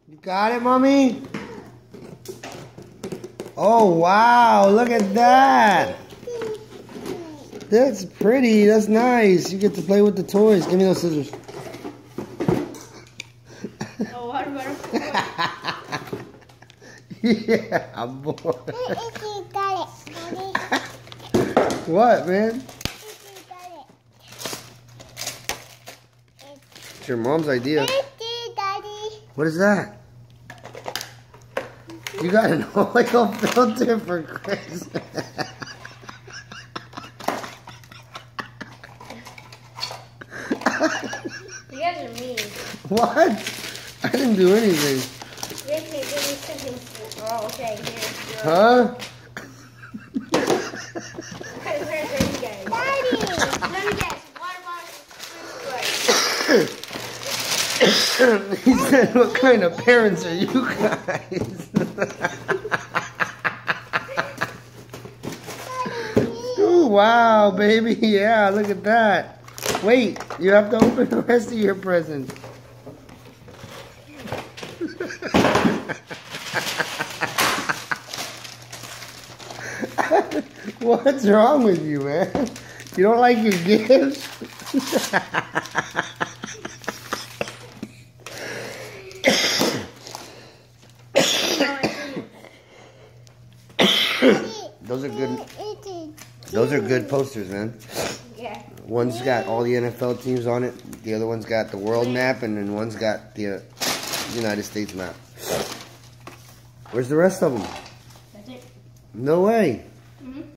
You got it, Mommy? Oh, wow. Look at that. That's pretty. That's nice. You get to play with the toys. Give me those scissors. Oh, what about Yeah, boy. What, man? It's your mom's idea. What is that? You got an oil filter for Christmas. You guys are mean. What? I didn't do anything. Oh, okay. Here. Huh? Where's you guys? Daddy! Let me guess. Water bottle. He said, what kind of parents are you guys? Ooh, wow, baby. Yeah, look at that. Wait, you have to open the rest of your presents. What's wrong with you, man? You don't like your gifts? Those are good. Those are good posters, man. Yeah. One's got all the NFL teams on it. The other one's got the world map, and then one's got the United States map. Where's the rest of them? That's it. No way.